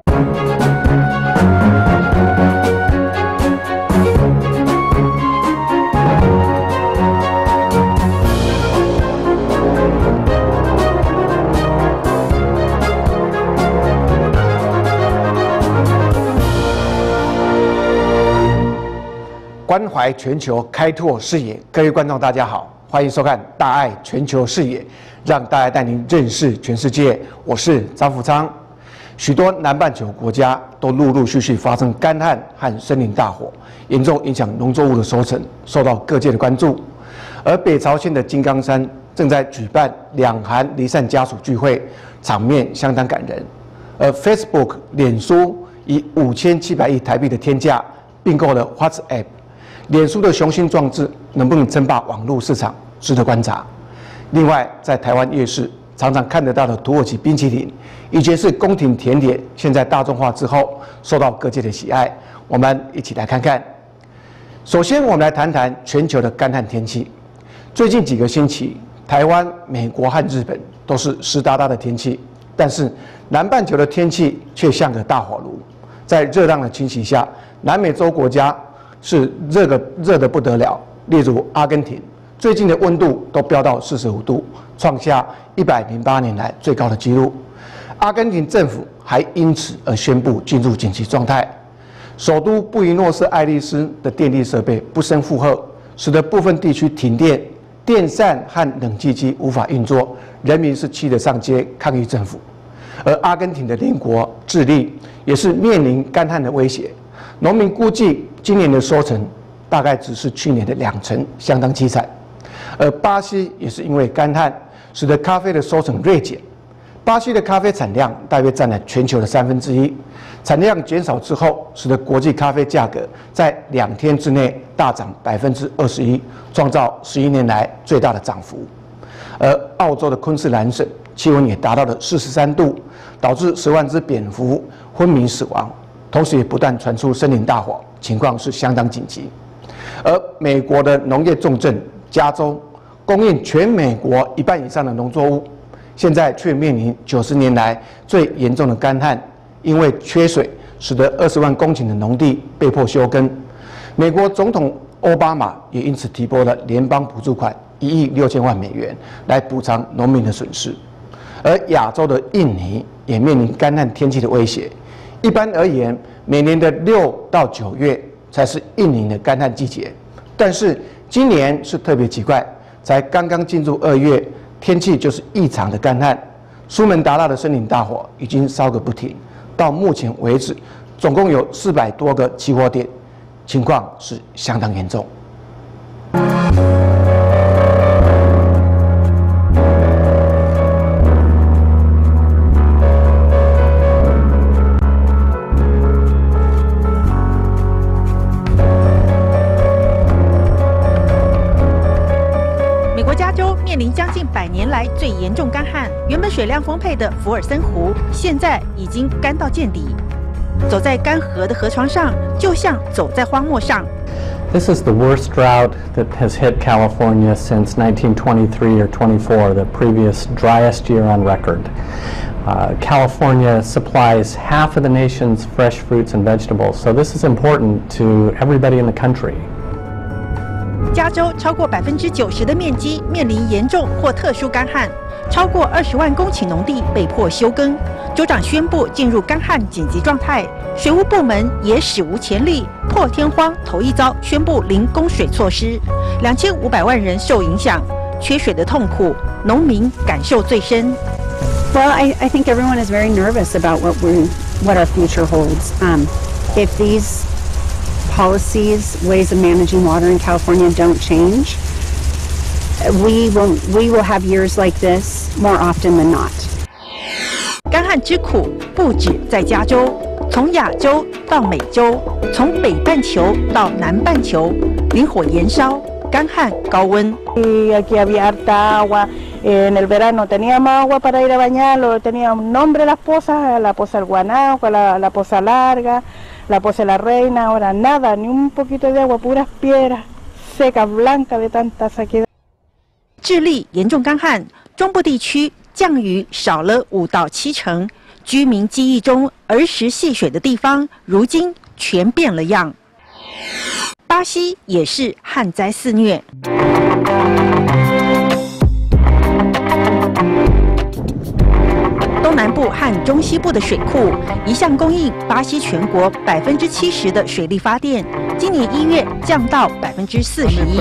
关怀全球，开拓视野。各位观众，大家好，欢迎收看《大爱全球视野》，让大爱带您认识全世界。我是张福昌。许多南半球国家都陆续发生干旱和森林大火，严重影响农作物的收成，受到各界的关注。而北朝鲜的金刚山正在举办两韩离散家属聚会，场面相当感人。而 Facebook 脸书以5700亿台币的天价并购了 WhatsApp。脸书的雄心壮志能不能称霸网络市场，值得观察。另外，在台湾夜市常常看得到的土耳其冰淇淋，以前是宫廷甜点，现在大众化之后，受到各界的喜爱。我们一起来看看。首先，我们来谈谈全球的干旱天气。最近几个星期，台湾、美国和日本都是湿哒哒的天气，但是南半球的天气却像个大火炉。在热浪的侵袭下，南美洲国家是热得不得了，例如阿根廷，最近的温度都飙到45度，创下108年来最高的纪录。阿根廷政府还因此而宣布进入紧急状态。首都布宜诺斯艾利斯的电力设备不胜负荷，使得部分地区停电，电扇和冷气机无法运作，人民是气得上街抗议政府。而阿根廷的邻国智利也是面临干旱的威胁。农民估计今年的收成大概只是去年的2成，相当凄惨。而巴西也是因为干旱，使得咖啡的收成锐减。巴西的咖啡产量大约占了全球的1/3，产量减少之后，使得国际咖啡价格在2天之内大涨21%，创造11年来最大的涨幅。而澳洲的昆士兰省气温也达到了43度，导致10万只蝙蝠昏迷死亡。同时也不断传出森林大火，情况是相当紧急。而美国的农业重镇加州，供应全美国1半以上的农作物，现在却面临90年来最严重的干旱，因为缺水，使得20万公顷的农地被迫休耕。美国总统奥巴马也因此提拨了联邦补助款1亿6千万美元来补偿农民的损失。而亚洲的印尼也面临干旱天气的威胁。一般而言，每年的6到9月才是印尼的干旱季节，但是今年是特别奇怪，才刚刚进入2月，天气就是异常的干旱。苏门答腊的森林大火已经烧个不停，到目前为止，总共有400多个起火点，情况是相当严重。 面临将近100年来最严重干旱，原本水量丰沛的福尔森湖，现在已经干到见底。走在干涸的河床上，就像走在荒漠上。 This is the worst drought that has hit California since 1923 or 24, the previous driest year on record. California supplies half of the nation's fresh fruits and vegetables, so this is important to everybody in the country. 加州超过90%的面积面临严重或特殊干旱，超过20万公顷农地被迫休耕。州长宣布进入干旱紧急状态，水务部门也史无前例破天荒头一遭宣布零供水措施，2500万人受影响，缺水的痛苦，农民感受最深。 Well, I think everyone is very nervous about what our future holds. If these policies, ways of managing water in California don't change, we will have years like this more often than not. 干旱之苦不止在加州，从亚洲到美洲，从北半球到南半球，林火燃烧，干旱高温。 Aquí había harta agua. En el verano teníamos agua para ir a bañarlo, tenía un nombre las pozas, la poza El Guanaco, la poza Larga, la poza La Reina, ahora nada, ni un poquito de agua, puras piedras secas, blancas de tanta sequedad. 智利严重干旱，中部地区降雨少了5到7成， 居民记忆中儿时戏水的地方，如今全变了样。巴西也是旱灾肆虐。东南部和中西部的水库一向供应巴西全国70%的水力发电，今年1月降到41%。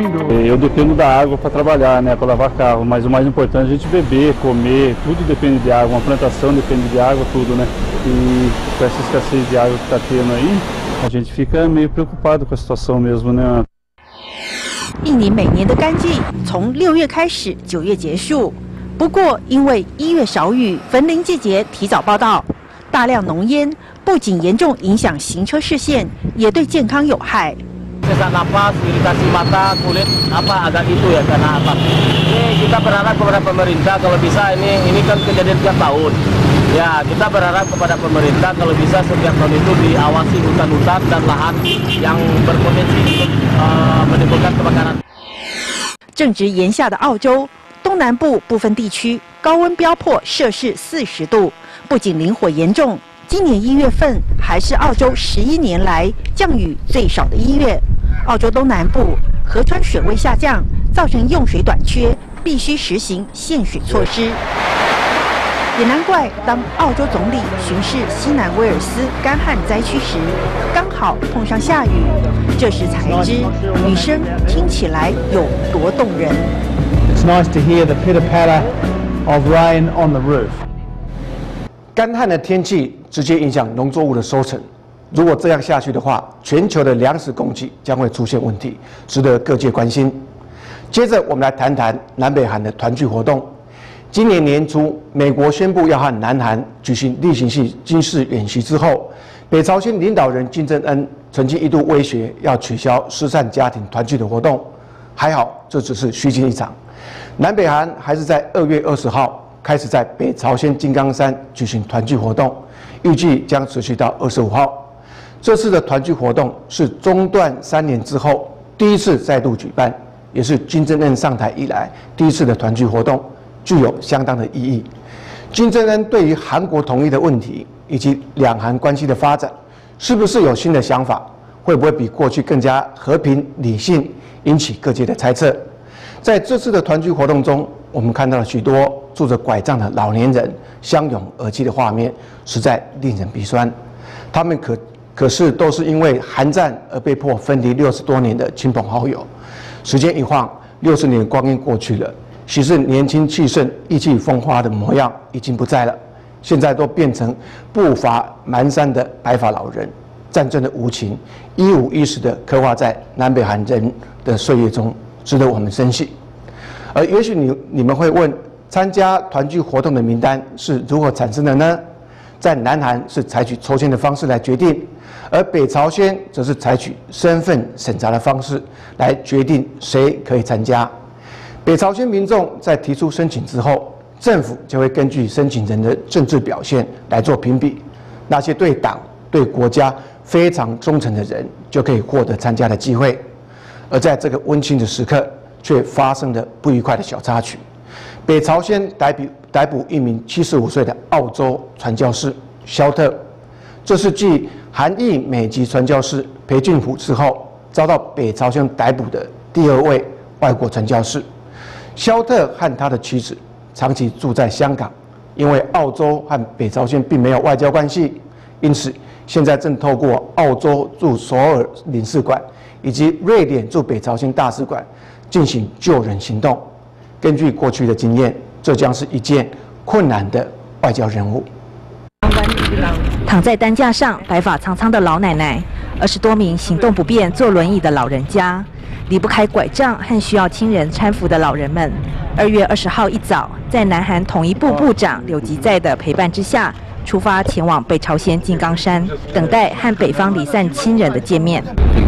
Eu dependo da água para trabalhar, né, para lavar carro, mas o mais importante é a gente beber, comer, tudo depende de água, uma plantação depende de água, tudo, né? E com essa escassez de água que está tendo aí, a gente fica meio preocupado com a situação mesmo, né? 印尼每年的干季从6月开始，9月结束。不过，因为1月少雨，焚林季节提早报到，大量浓烟不仅严重影响行车视线，也对健康有害。 Sesak napas, iritasi mata, kulit apa agak itu ya karena apa? Ini kita berharap kepada pemerintah kalau bisa ini kan kejadian tiap tahun. Ya kita berharap kepada pemerintah kalau bisa setiap tahun itu diawasi hutan-hutan dan lahan yang berpotensi untuk menimbulkan kebakaran. 正值炎夏的澳洲。东南部部分地区高温飙破摄氏40度，不仅林火严重，今年1月份还是澳洲11年来降雨最少的1月。澳洲东南部河川水位下降，造成用水短缺，必须实行限水措施。也难怪，当澳洲总理巡视西南威尔斯干旱灾区时，刚好碰上下雨，这时才知雨声听起来有多动人。 It's nice to hear the pitter-patter of rain on the roof. 干旱的天气直接影响农作物的收成。如果这样下去的话，全球的粮食供给将会出现问题，值得各界关心。接着，我们来谈谈南北韩的团聚活动。今年年初，美国宣布要和南韩举行例行性军事演习之后，北朝鲜领导人金正恩曾经一度威胁要取消失散家庭团聚的活动，还好这只是虚惊一场。南北韩还是在2月20号开始在北朝鲜金刚山举行团聚活动，预计将持续到25号。这次的团聚活动是中断3年之后第一次再度举办，也是金正恩上台以来第一次的团聚活动，具有相当的意义。金正恩对于韩国统一的问题以及两韩关系的发展，是不是有新的想法？会不会比过去更加和平理性？引起各界的猜测。在这次的团聚活动中，我们看到了许多拄着拐杖的老年人相拥而泣的画面，实在令人鼻酸。他们可是都是因为韩战而被迫分离60多年的亲朋好友。时间一晃，60年光阴过去了，昔日年轻气盛、意气风发的模样已经不在了，现在都变成步伐蹒跚的白发老人。战争的无情，一五一十的刻画在南北韩人的岁月中，值得我们深信。而也许你们会问，参加团聚活动的名单是如何产生的呢？在南韩是采取抽签的方式来决定，而北朝鲜则是采取身份审查的方式来决定谁可以参加。北朝鲜民众在提出申请之后，政府就会根据申请人的政治表现来做评比，那些对党、对国家非常忠诚的人就可以获得参加的机会。而在这个温馨的时刻，却发生了不愉快的小插曲。北朝鲜逮捕一名75岁的澳洲传教士肖特，这是继韩裔美籍传教士裴俊甫之后，遭到北朝鲜逮捕的第2位外国传教士。肖特和他的妻子长期住在香港，因为澳洲和北朝鲜并没有外交关系，因此现在正透过澳洲驻首尔领事馆以及瑞典驻北朝鲜大使馆进行救人行动。根据过去的经验，这将是一件困难的外交任务。 躺在担架上，白发苍苍的老奶奶，20多名行动不便、坐轮椅的老人家，离不开拐杖和需要亲人搀扶的老人们。2月20号一早，在南韩统一部部长柳吉在的陪伴之下，出发前往北朝鲜金刚山，等待和北方离散亲人的见面。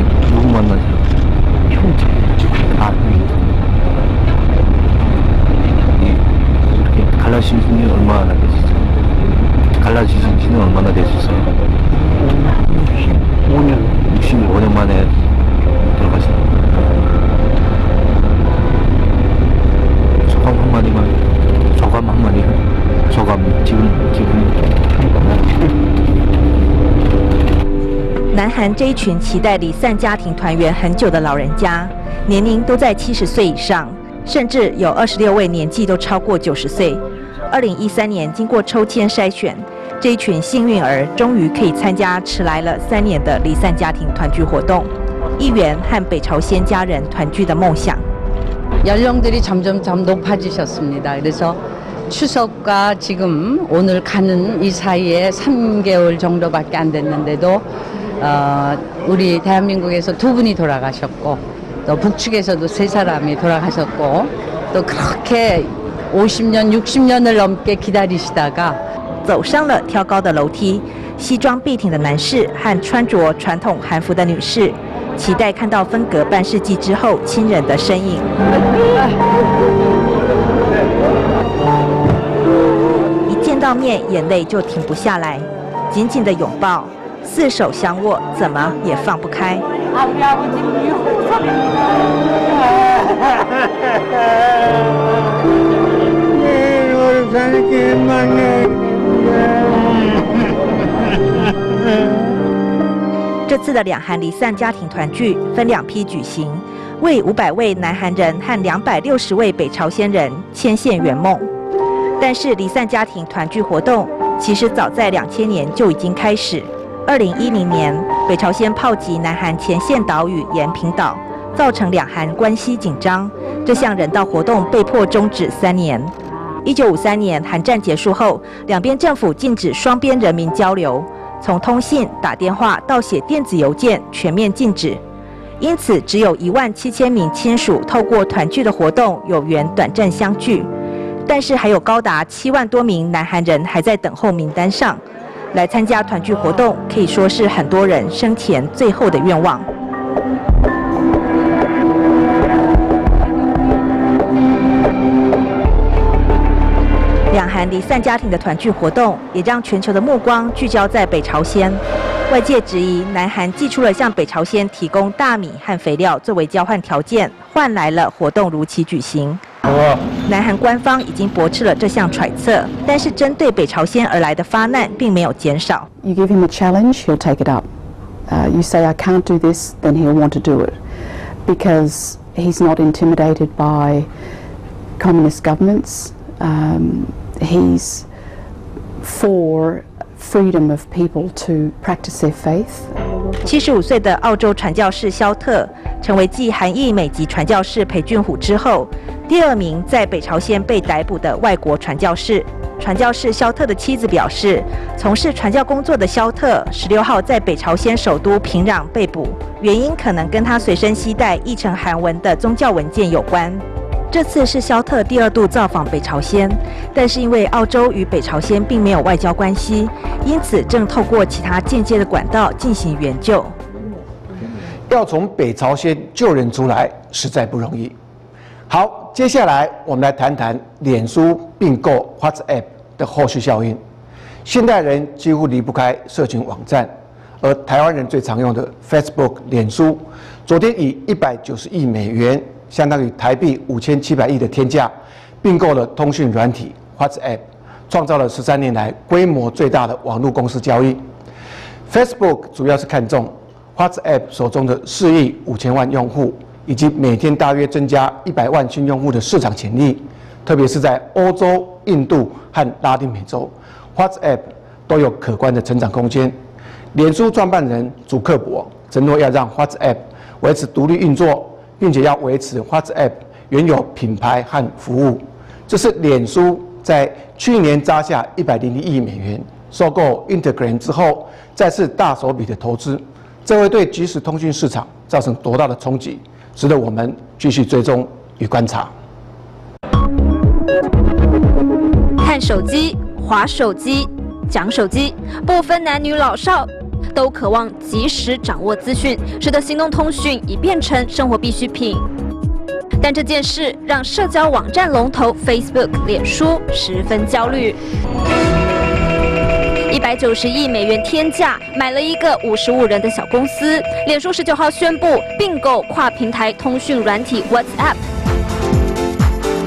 65년 만에 돌아가셨습니다. 소감 한마디만, 소감 지금 기분이 南韩这一群期待离散家庭团圆很久的老人家，年龄都在70岁以上，甚至有26位年纪都超过90岁。2013年经过抽签筛选，这一群幸运儿终于可以参加迟来了3年的离散家庭团聚活动，一圆和北朝鲜家人团聚的梦想。 연령들이 점점 높아지셨습니다. 그래서 추석과 지금 오늘 가는 이 사이에 3개월 정도밖에 안 됐는데도 우리 대한민국에서 2분이 돌아가셨고 또 북측에서도 3사람이 돌아가셨고 또 그렇게 50년, 60년을 넘게 기다리시다가 走上了挑高的楼梯，西装笔挺的男士和穿着传统韩服的女士，期待看到分隔半世纪之后亲人的身影。一见到面，眼泪就停不下来，紧紧的拥抱，4手相握，怎么也放不开。 这次的两韩离散家庭团聚分2批举行，为500位南韩人和260位北朝鲜人牵线圆梦。但是离散家庭团聚活动其实早在2000年就已经开始。2010年，北朝鲜炮击南韩前线岛屿延平岛，造成两韩关系紧张，这项人道活动被迫终止3年。 1953年韩战结束后，两边政府禁止双边人民交流，从通信、打电话到写电子邮件全面禁止。因此，只有17000名亲属透过团聚的活动有缘短暂相聚，但是还有高达7万多名南韩人还在等候名单上。来参加团聚活动，可以说是很多人生前最后的愿望。 两韩离散家庭的团聚活动，也让全球的目光聚焦在北朝鲜。外界质疑，南韩祭出了向北朝鲜提供大米和肥料作为交换条件，换来了活动如期举行。南韩官方已经驳斥了这项揣测，但是针对北朝鲜而来的发难并没有减少。 You give him a challenge, he'll take it up. You say I can't do this, then he'll want to do it, because he's not intimidated by communist governments. He's for freedom of people to practice their faith. 75岁的澳洲传教士肖特，成为继韩裔美籍传教士裴俊虎之后，第2名在北朝鲜被逮捕的外国传教士。传教士肖特的妻子表示，从事传教工作的肖特16号在北朝鲜首都平壤被捕，原因可能跟他随身携带译成韩文的宗教文件有关。 这次是肖特第2度造访北朝鲜，但是因为澳洲与北朝鲜并没有外交关系，因此正透过其他间接的管道进行援救。 要从北朝鲜救人出来，实在不容易。好，接下来我们来谈谈脸书并购 WhatsApp 的后续效应。现代人几乎离不开社群网站，而台湾人最常用的 Facebook 脸书，昨天以190亿美元。 相当于台币5700亿的天价，并购了通讯软体 WhatsApp， 创造了13年来规模最大的网络公司交易。Facebook 主要是看中 WhatsApp 手中的4亿5000万用户，以及每天大约增加100万新用户的市场潜力，特别是在欧洲、印度和拉丁美洲 ，WhatsApp 都有可观的成长空间。脸书创办人祖克伯承诺要让 WhatsApp 维持独立运作。 并且要维持 WhatsApp 原有品牌和服务，这是脸书在去年砸下101亿美元收购 Instagram 之后，再次大手笔的投资，这会对即时通讯市场造成多大的冲击，值得我们继续追踪与观察。 看手机、滑手机、讲手机，不分男女老少。 都渴望及时掌握资讯，使得行动通讯已变成生活必需品。但这件事让社交网站龙头 Facebook 脸书十分焦虑。190亿美元天价买了一个55人的小公司。脸书19号宣布并购跨平台通讯软体 WhatsApp，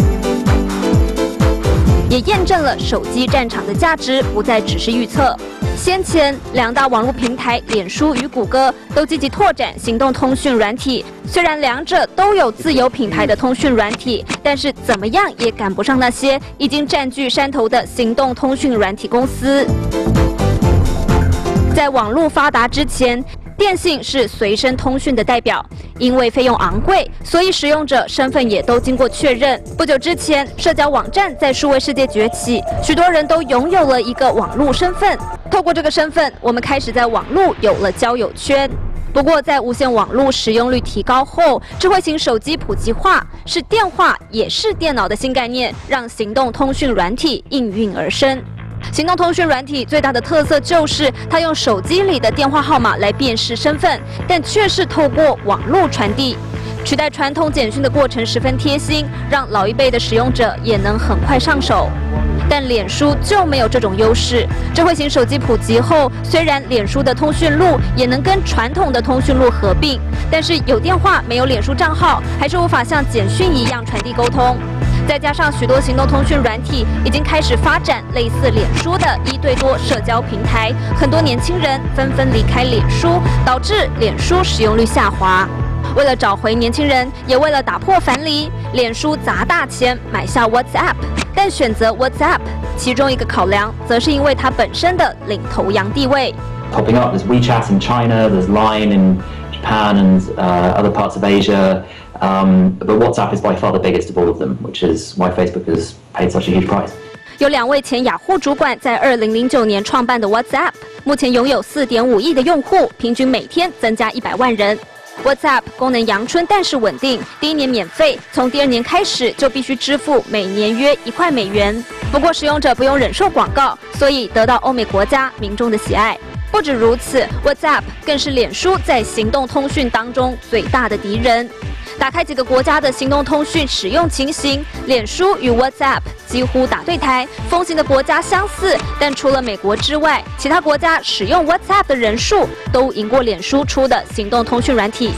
也验证了手机战场的价值不再只是预测。 先前两大网络平台脸书与谷歌都积极拓展行动通讯软体，虽然两者都有自有品牌的通讯软体，但是怎么样也赶不上那些已经占据山头的行动通讯软体公司。在网络发达之前，电信是随身通讯的代表，因为费用昂贵，所以使用者身份也都经过确认。不久之前，社交网站在数位世界崛起，许多人都拥有了一个网络身份。透过这个身份，我们开始在网络有了交友圈。不过，在无线网络使用率提高后，智慧型手机普及化，是电话也是电脑的新概念，让行动通讯软体应运而生。行动通讯软体最大的特色就是它用手机里的电话号码来辨识身份，但却是透过网络传递，取代传统简讯的过程十分贴心，让老一辈的使用者也能很快上手。但脸书就没有这种优势。智慧型手机普及后，虽然脸书的通讯录也能跟传统的通讯录合并，但是有电话没有脸书账号，还是无法像简讯一样传递沟通。再加上许多行动通讯软体已经开始发展类似脸书的1对多社交平台，很多年轻人纷纷离开脸书，导致脸书使用率下滑。为了找回年轻人，也为了打破樊篱，脸书砸大钱买下 WhatsApp， 但选择 WhatsApp， 其中一个考量则是因为它本身的领头羊地位。 Popping up, there's WeChat in China, there's Line in Japan and other parts of Asia. But WhatsApp is by far the biggest of all of them, which is why Facebook has paid such a huge price. 有2位前雅虎主管在2009年创办的 WhatsApp， 目前拥有4.5亿的用户，平均每天增加100万人。WhatsApp 功能阳春，但是稳定，第1年免费，从第2年开始就必须支付每年约1块美元。不过使用者不用忍受广告，所以得到欧美国家民众的喜爱。不止如此 ，WhatsApp 更是脸书在行动通讯当中最大的敌人。打开几个国家的行动通讯使用情形，脸书与 WhatsApp 几乎打对台。风行的国家相似，但除了美国之外，其他国家使用 WhatsApp 的人数都赢过脸书出的行动通讯软体。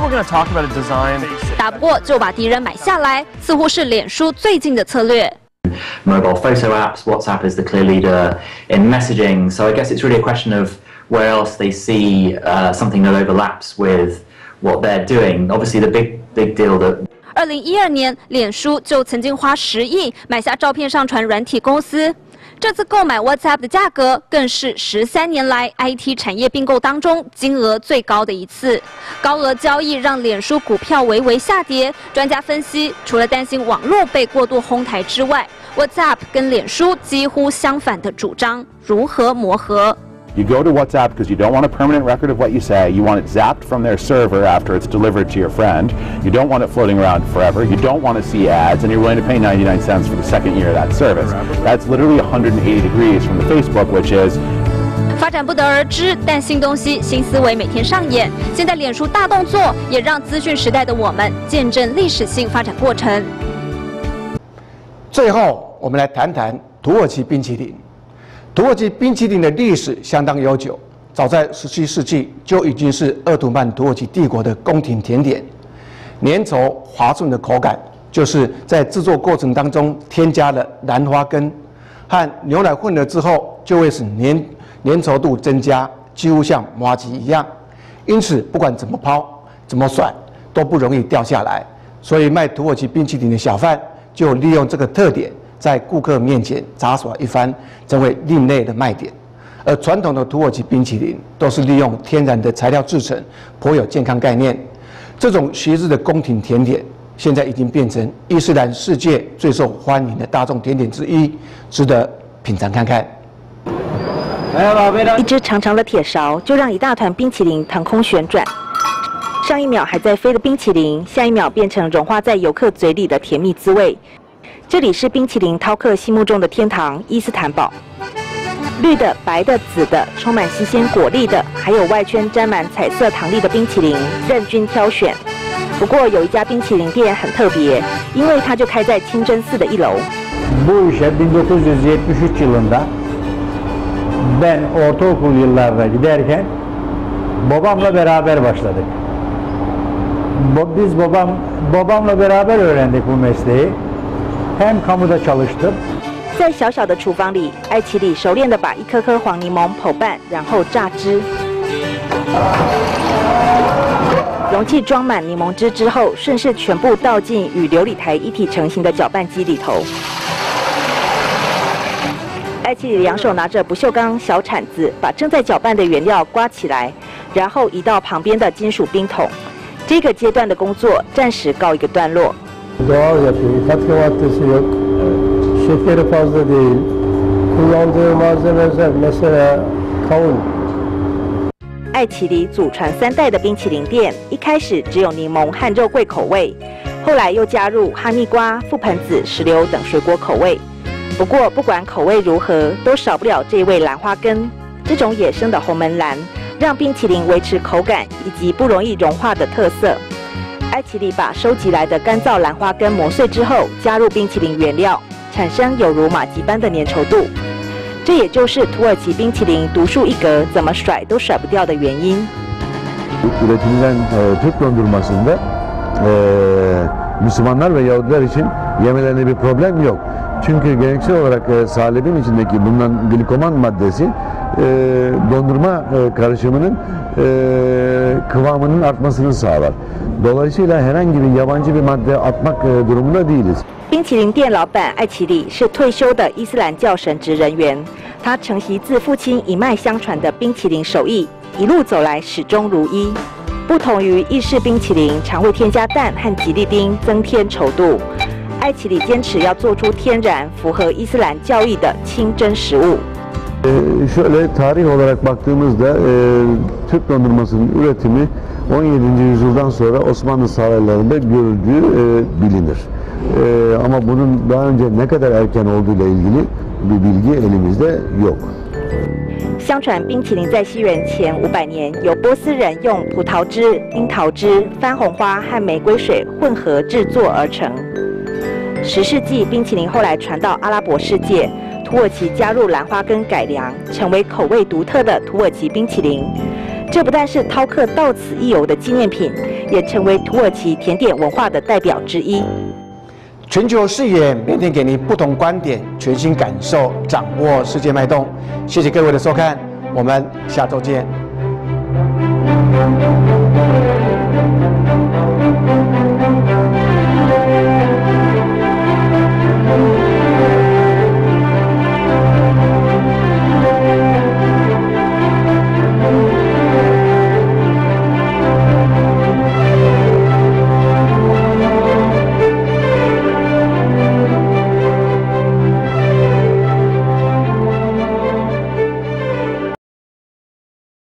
打不过就把敌人买下来，似乎是脸书最近的策略。 Mobile photo apps, WhatsApp is the clear leader in messaging. So I guess it's really a question of where else they see something that overlaps with what they're doing. Obviously, the big deal that 2012年，脸书就曾经花10亿买下照片上传软体公司。这次购买 WhatsApp 的价格更是13年来 IT 产业并购当中金额最高的一次。高额交易让脸书股票微微下跌。专家分析，除了担心网络被过度哄抬之外， WhatsApp 跟脸书几乎相反的主张，如何磨合？ You go to WhatsApp because you don't want a permanent record of what you say. You want it zapped from their server after it's delivered to your friend. You don't want it floating around forever. You don't want to see ads, and you're willing to pay 99 cents for the second year of that service. That's literally 180 degrees from the Facebook, which is 发展不得而知，但新东西、新思维每天上演。现在脸书大动作，也让资讯时代的我们见证历史性发展过程。 最后，我们来谈谈土耳其冰淇淋。土耳其冰淇淋的历史相当悠久，早在17世纪就已经是鄂图曼土耳其帝国的宫廷甜点。粘稠滑顺的口感，就是在制作过程当中添加了兰花根和牛奶混合之后，就会使粘稠度增加，几乎像麻糬一样。因此，不管怎么抛、怎么甩，都不容易掉下来。所以，卖土耳其冰淇淋的小贩就利用这个特点，在顾客面前杂耍一番，成为另类的卖点。而传统的土耳其冰淇淋都是利用天然的材料制成，颇有健康概念。这种昔日的宫廷甜点，现在已经变成伊斯兰世界最受欢迎的大众甜点之一，值得品尝看看。 一只长长的铁勺就让一大团冰淇淋腾空旋转，上一秒还在飞的冰淇淋，下一秒变成融化在游客嘴里的甜蜜滋味。这里是冰淇淋饕客心目中的天堂——伊斯坦堡。绿的、白的、紫的，充满新鲜果粒的，还有外圈沾满彩色糖粒的冰淇淋，任君挑选。不过有一家冰淇淋店很特别，因为它就开在清真寺的1楼。 Bu işe 1973 yılında ben ortaokul yıllarda giderken babamla beraber başladık. Biz babamla beraber öğrendik bu mesleği. Hem kamuda çalıştım, 在小小的厨房里，艾奇里熟练地把一颗颗黄柠檬剖半，然后榨汁。容器装满柠檬汁之后，顺势全部倒进与琉璃台一体成型的搅拌机里头。艾奇里两手拿着不锈钢小铲子，把正在搅拌的原料刮起来，然后移到旁边的金属冰桶。这个阶段的工作暂时告一个段落。 Doğal yapıyor. Katkı maddesi yok. Şekeri fazla değil. Kullandığı malzemeler mesela kavun. 艾奇里祖传3代的冰淇淋店，一开始只有柠檬和肉桂口味，后来又加入哈密瓜、覆盆子、石榴等水果口味。不过，不管口味如何，都少不了这味兰花根。这种野生的红门兰，让冰淇淋维持口感以及不容易融化的特色。艾奇里把收集来的干燥兰花根磨碎之后，加入冰淇淋原料，产生有如马吉般的粘稠度。这也就是土耳其冰淇淋独树一格，怎么甩都甩不掉的原因。 Üretilen Türk dondurmasında Müslümanlar ve Yahudiler için yemelerinde bir problem yok. Çünkü geleneksel olarak salebin içindeki bulunan glikoman maddesi dondurma karışımının kıvamının artmasını sağlar. Dolayısıyla herhangi bir yabancı bir madde atmak durumunda değiliz. 冰淇淋店老板艾奇里是退休的伊斯兰教神职人员，他承袭自父亲一脉相传的冰淇淋手艺，一路走来始终如一。不同于意式冰淇淋常会添加蛋和吉利丁增添稠度，艾奇里坚持要做出天然、符合伊斯兰教义的清真食物。 Şöyle tarih olarak baktığımızda Türk dondurmasının üretimi 17. yüzyıldan sonra Osmanlı saraylarında görüldüğü bilinir. Ama bunun daha önce ne kadar erken olduğuyla ilgili bir bilgi elimizde yok. 相传冰淇淋在西元前500年，由波斯人用葡萄汁、樱桃汁、番红花和玫瑰水混合制作而成。10世纪，冰淇淋后来传到阿拉伯世界，土耳其加入兰花根改良，成为口味独特的土耳其冰淇淋。这不但是饕客到此一游的纪念品，也成为土耳其甜点文化的代表之一。 全球视野，每天给您不同观点，全新感受，掌握世界脉动。谢谢各位的收看，我们下周见。